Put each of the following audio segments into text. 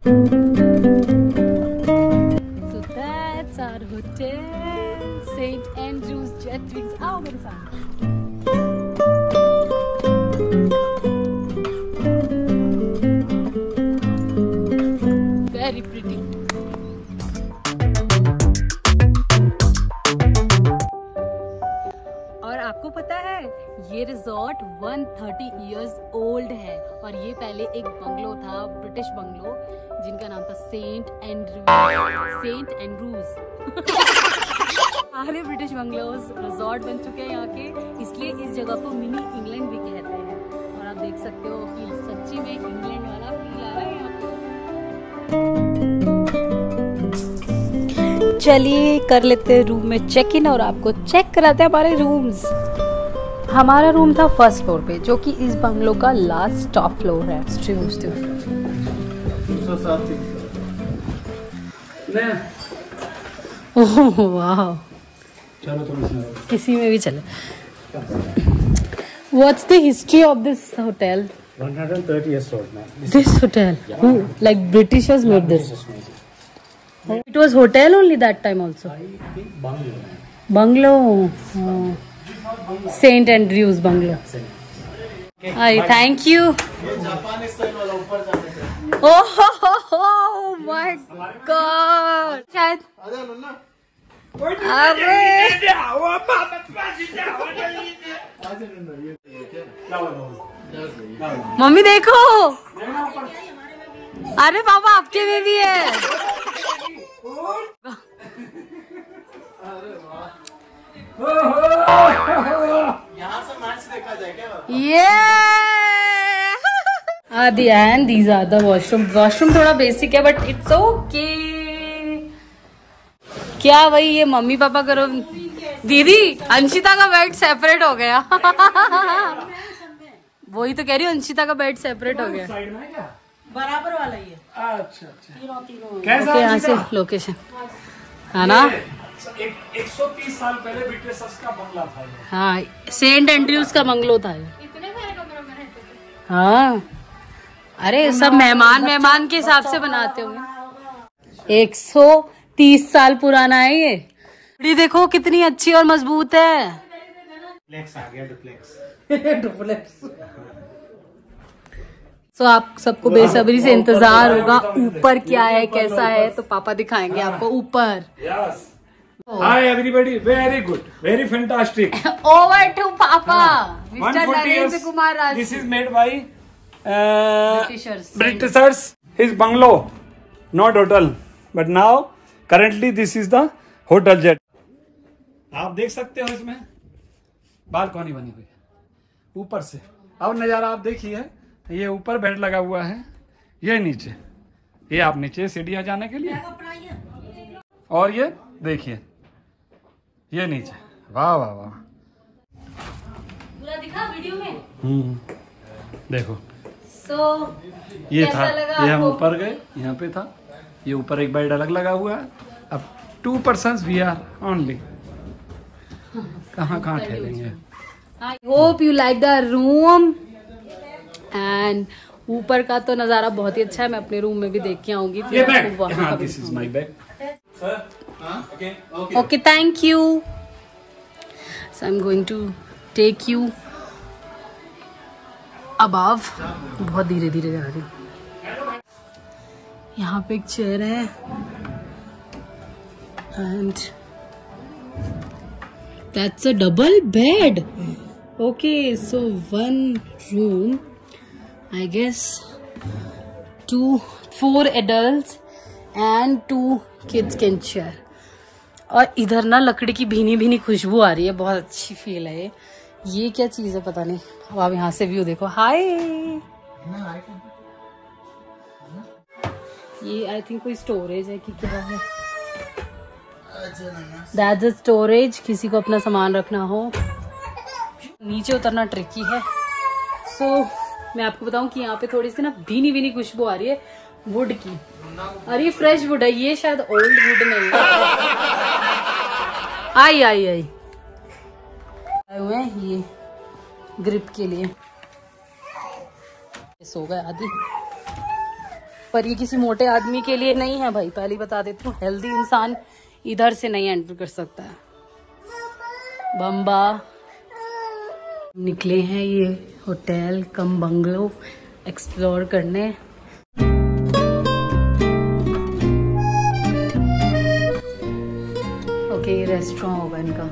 So that's our hotel, St. Andrews Jetwings. आओ मेरे साथ। Very pretty. और आपको पता है ये रिजॉर्ट 130 इयर्स ओल्ड है और ये पहले एक बंगलो था, ब्रिटिश बंगलो, जिनका नाम था सेंट एंड्रूज। सारे ब्रिटिश बंगलोज रिजॉर्ट बन चुके हैं यहाँ के, इसलिए इस जगह को मिनी इंग्लैंड भी कहते हैं। और आप देख सकते हो कि सच्ची में इंग्लैंड वाला फील आ रहा है यहाँ पे। चलिए कर लेते हैं रूम में चेक इन और आपको चेक कराते हैं हमारे रूम्स। हमारा रूम था फर्स्ट फ्लोर पे, जो कि इस बंगलो का लास्ट टॉप फ्लोर है। ओह वाह, चलो किसी में भी चले। What's the history of this hotel? 130 years old, man. This hotel? Yeah. Who? Like Britishers made this? It was hotel only that time also? I think bungalow. Bungalow. Oh. St. Andrews bungalow. Hi, thank you. Oh my God. शायद अरे mummy देखो, अरे पापा आपके में भी है। यहाँ से मैच देखा जाए क्या? The end, these are the washroom. Washroom थोड़ा बेसिक है बट इट्स ओके। क्या वही ये मम्मी पापा करो। दीदी अंशिता का बेड सेपरेट हो गया। वही तो कह रही हूँ, अंशिता का बेड सेपरेट हो गया। साइड में क्या? बराबर वाला ही है। अच्छा तीनों कैसा यहाँ से लोकेशन है ना? 130 साल पहले ब्रिटिशर्स का बंगला था। हाँ, सेंट एंड्रयूज का बंगलो था। इतने सारे कमरों में रहते थे। हाँ, अरे सब मेहमान के हिसाब से बनाते होंगे। 130 साल पुराना है ये। ये देखो कितनी अच्छी और मजबूत है। डुप्लेक्स आ गया, डुप्लेक्स। तो आप सबको बेसब्री से इंतजार होगा ऊपर क्या है कैसा है, तो पापा दिखाएंगे आपको ऊपर। Hi everybody, very good, very fantastic. Over to Papa, Mr. 140 years. Narendra Kumar Raj. This is made by Britishers. Britishers. His bungalow, not hotel, but now currently this is the hotel jet. आप देख सकते हो इसमें balcony बनी हुई है ऊपर से। अब नजारा आप देखिए, ये ऊपर बेड लगा हुआ है, ये नीचे, ये आप नीचे सीढ़ियां जाने के लिए, और ये देखिए ये नीचे। वाह वाह वाह, पूरा दिखा वीडियो में। देखो ये था, ये हम ऊपर गए, यहाँ पे था, ये ऊपर एक बेड अलग लगा हुआ है। अब 2 persons we are only, कहाँ ठहरेंगे। I hope you like the room and ऊपर का तो नजारा बहुत ही अच्छा है। मैं अपने रूम में भी देख के आऊंगी। ये बैग, हाँ, this is my bag. Okay, thank you. So I'm going to take you above. बहुत धीरे धीरे जा रही हूँ। यहाँ पे एक चेयर है and that's a double bed. Okay, so one room, I guess 4 adults and 2 kids can share. और इधर ना लकड़ी की भीनी भीनी खुशबू आ रही है, बहुत अच्छी फील है। ये क्या चीज है पता नहीं। अब आप यहाँ से व्यू देखो। हाय, ये आई थिंक कोई स्टोरेज है कि क्या है। दैट्स अ स्टोरेज, किसी को अपना सामान रखना हो। नीचे उतरना ट्रिकी है। सो मैं आपको बताऊं कि यहाँ पे थोड़ी सी ना भीनी भीनी खुशबू आ रही है वुड की। अरे फ्रेश वुड है ये, शायद ओल्ड वुड नहीं है। आई आए हुए हैं ये ग्रिप के लिए। सो गए आदि। पर ये किसी मोटे आदमी के लिए नहीं है भाई, पहले बता देती हूँ। हेल्दी इंसान इधर से नहीं एंटर कर सकता है। बम्बा निकले हैं ये होटल कम बंगलो एक्सप्लोर करने। ओके, ये रेस्टोरेंट होगा इनका।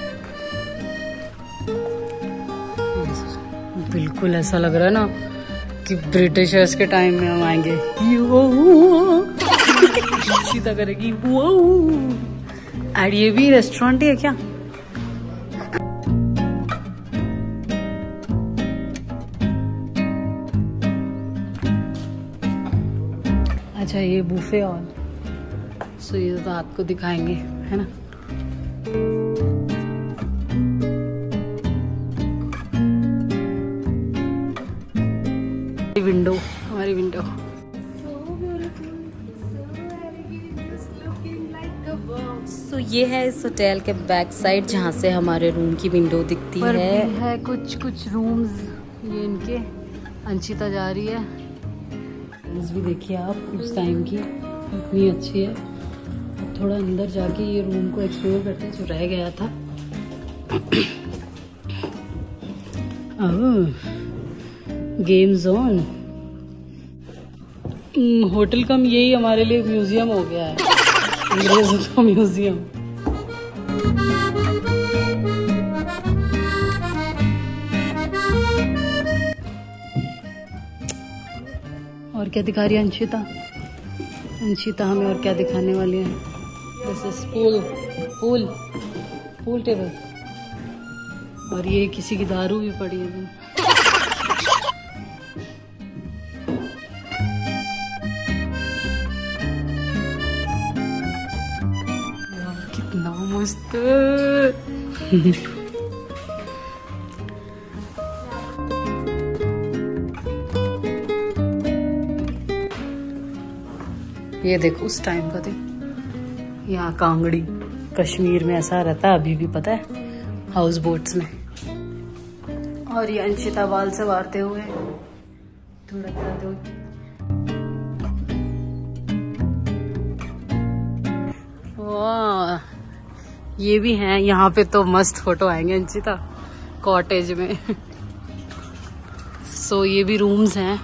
बिल्कुल ऐसा लग रहा है ना कि ब्रिटिशर्स के टाइम में हम आएंगे। सीधा करेगी वो। और ये भी रेस्टोरेंट ही है क्या? अच्छा, ये बुफे और सो ये तो आपको दिखाएंगे, है ना। विंडो, हमारी विंडो। सो ये है इस होटल के बैक साइड जहाँ से हमारे रूम की विंडो दिखती है कुछ रूम्स ये इनके। अंशिता जा रही है। भी देखिए आप, उस टाइम की इतनी अच्छी है। अब थोड़ा अंदर जाके ये रूम को एक्सप्लोर करते हैं जो रह गया था। Game zone. होटल कम यही हमारे लिए म्यूजियम हो गया है, अंग्रेजों का म्यूजियम। और क्या दिखा रही है अंशिता? अंशिता हमें और क्या दिखाने वाली है? This is pool table. और ये किसी की दारू भी पड़ी है। कितना मस्त। ये देखो उस टाइम का देख। यहाँ कांगड़ी कश्मीर में ऐसा रहता है अभी भी, पता है, हाउस बोट्स में। और ये अंशिता बाल से वारते हुए थोड़ा कराते हुए। वाह, ये भी हैं यहाँ पे, तो मस्त फोटो आएंगे अंशिता कॉटेज में। सो ये भी रूम्स हैं।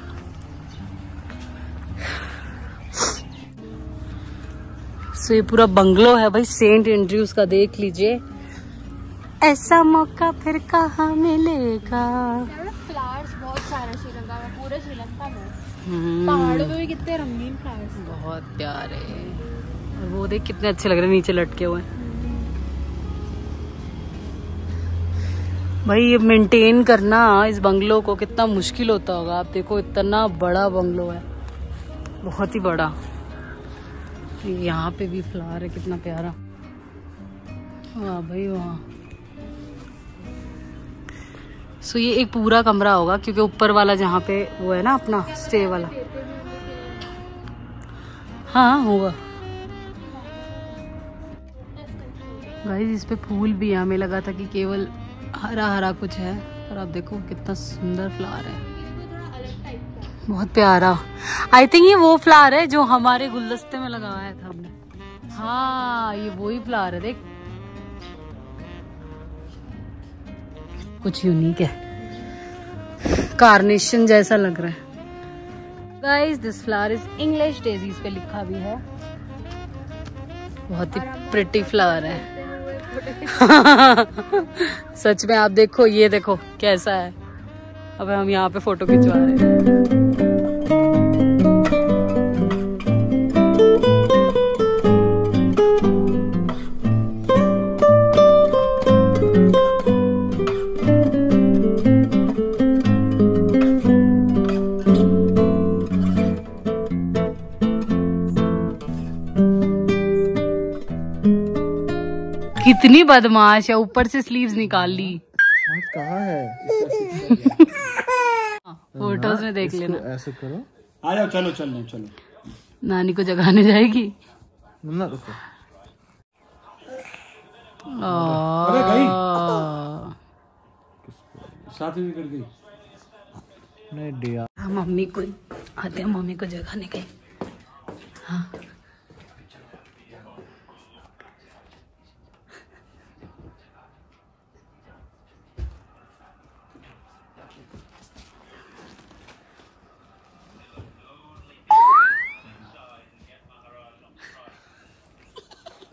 सो ये पूरा बंगलो है भाई, सेंट एंड्रयूज का। देख लीजिए, ऐसा मौका फिर कहाँ मिलेगा। फ्लावर्स बहुत सारे श्रीलंका में, पूरे श्रीलंका में पहाड़ों में भी कितने रंगीन फ्लावर्स, बहुत प्यारे। और वो देख कितने अच्छे लग रहे हैं नीचे लटके हुए। भाई ये मेंटेन करना इस बंगलो को कितना मुश्किल होता होगा। आप देखो इतना बड़ा बंगलो है, बहुत ही बड़ा। यहाँ पे भी फ्लावर है, कितना प्यारा। वाह भाई वाह। सो ये एक पूरा कमरा होगा, क्योंकि ऊपर वाला जहाँ पे वो है ना अपना स्टे वाला। हाँ होगा गाइस। इस पे फूल भी, हमें लगा था कि केवल हरा हरा कुछ है, पर आप देखो कितना सुंदर फ्लावर है, बहुत प्यारा। आई थिंक ये वो फ्लावर है जो हमारे गुलदस्ते में लगाया था हमने। हाँ ये वही फ्लावर है, देख कुछ यूनिक है, कार्नेशन जैसा लग रहा है। Guys this flower is English daisy, इस पे लिखा भी है। बहुत ही प्रिटी फ्लावर है। सच में आप देखो, ये देखो कैसा है। अब हम यहाँ पे फोटो खिंचवा रहे हैं। कितनी बदमाश है, ऊपर से स्लीव्स निकाल ली। कहाँ है? फोटोज में देख लेना। ऐसे करो, आ जाओ, चलो चलो चलो। नानी को जगाने जाएगी। मुन्ना रुको। अरे गई साथ में कर गई। नहीं दिया। मम्मी को आते हैं, मम्मी को जगाने गए।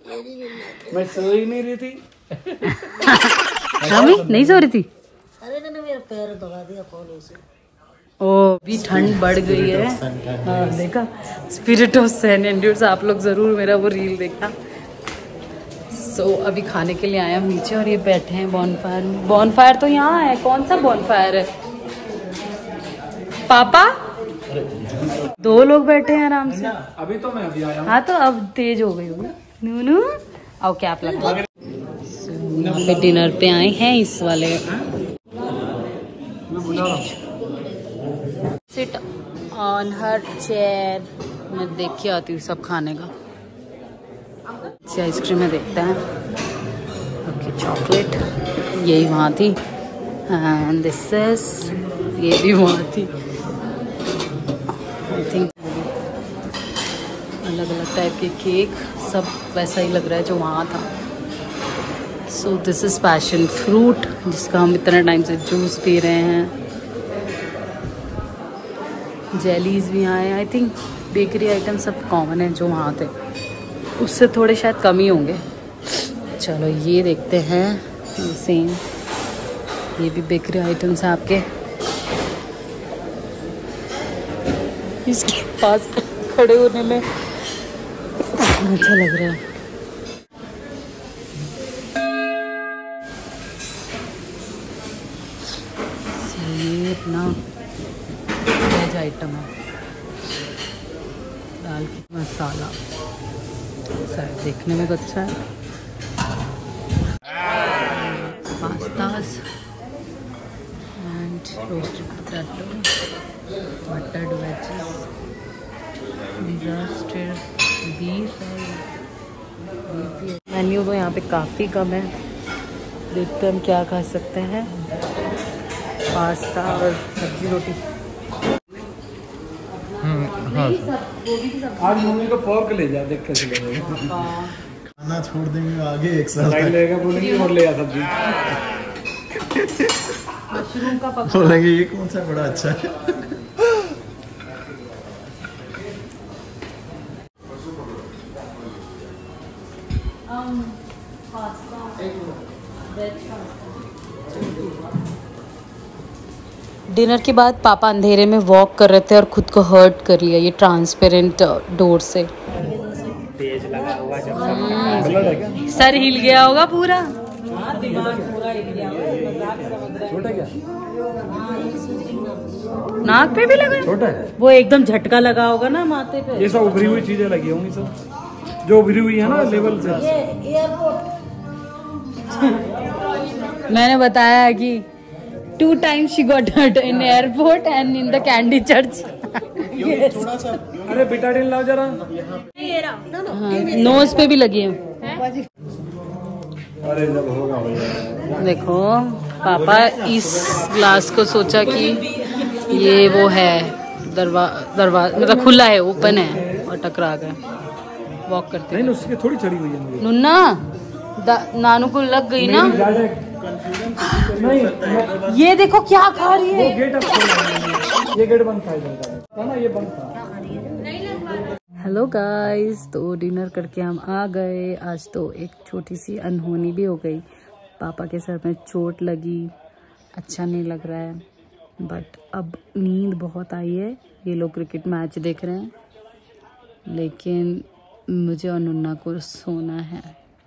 मैं सो ही नहीं रही थी। शामी नहीं सो रही थी। अरे मैंने मेरा पैर दबा दिया कोने से। ओ भी ठंड बढ़ गई है। हाँ देखा स्पिरिट ऑफ सैन एंड्यूर्स, आप लोग जरूर मेरा वो रील देखना। सो अभी खाने के लिए आए हम नीचे और ये बैठे हैं बॉनफायर में। बॉनफायर तो यहाँ है, कौन सा बॉनफायर है पापा? 2 लोग बैठे हैं आराम से। अभी तो मैं अभी आया हूँ। हाँ तो अब तेज हो गई होगी नूनू। आओ कैप लगा। यहाँ पे डिनर पे आए हैं इस वाले। Sit on her chair. मैं देख के आती हूँ सब खाने का। आइसक्रीम में देखते हैं। ओके चॉकलेट यही वहाँ थी एंड दिस इज ये भी वहाँ थी। आई थिंक अलग अलग टाइप के केक, सब वैसा ही लग रहा है जो वहाँ था। So this is passion fruit जिसका हम इतने टाइम से जूस पी रहे हैं। जेलीज भी आए। आई थिंक बेकरी आइटम सब कॉमन है जो वहाँ थे, उससे थोड़े शायद कम ही होंगे। चलो ये देखते हैं, ये सेम, ये भी बेकरी आइटम्स हैं आपके। इसके पास खड़े होने में अच्छा लग रहा है। ये अपना वेज आइटम है, दाल की मसाला, शायद देखने में तो अच्छा है। Pastas and roasted potato, buttered wedges, roasted beef. Menu तो यहाँ पे काफ़ी कम है, देखते हैं हम क्या खा सकते हैं। पास्ता और सब्जी रोटी। आज मम्मी को फोर्क ले जा, देख कैसे लगेगा। खाना छोड़ देंगे आगे एक साल लाइन लेगा, बोलेंगे और ले आ सब्जी। मशरूम का बोलेंगे ये कौन सा बड़ा अच्छा है। डिनर के बाद पापा अंधेरे में वॉक कर रहे थे और खुद को हर्ट कर लिया ये ट्रांसपेरेंट डोर से। तेज लगा हुआ जब सर हिल गया होगा पूरा। छोटा क्या? नाक पे भी लगा? छोटा है वो एकदम झटका लगा होगा ना माथे पे। ये सब उभरी हुई चीजें लगी होंगी, सब जो उभरी हुई है ना लेवल से। मैंने बताया कि 2 times she got hurt in airport and in the Candy Church. अरे बिटाडिन लाओ जरा। नोज पे भी लगी है। अरे जब होगा भैया। देखो पापा इस ग्लास को सोचा कि ये वो है दरवाजा मतलब खुला है, ओपन है, और टकरा गए वॉक करते। नहीं उसकी थोड़ी चढ़ी हुई है मुझे। नुन्ना नानू को लग गई ना। नहीं ये देखो क्या खा रही है। गेट अब ये गेट बंद था ना, ये बंद था। हेलो गाइस, तो डिनर करके हम आ गए। आज तो एक छोटी सी अनहोनी भी हो गई, पापा के सर में चोट लगी, अच्छा नहीं लग रहा है। बट अब नींद बहुत आई है। ये लोग क्रिकेट मैच देख रहे हैं, लेकिन मुझे और नुन्ना को सोना है।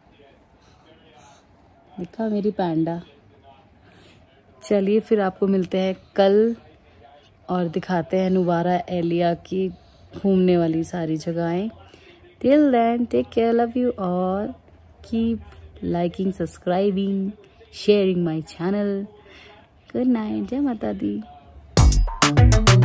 दिखा मेरी पैंडा। चलिए फिर आपको मिलते हैं कल और दिखाते हैं नुबारा एलिया की घूमने वाली सारी जगहें। Till then take care, love you और keep liking, subscribing, sharing my channel. Good night, जय माता दी।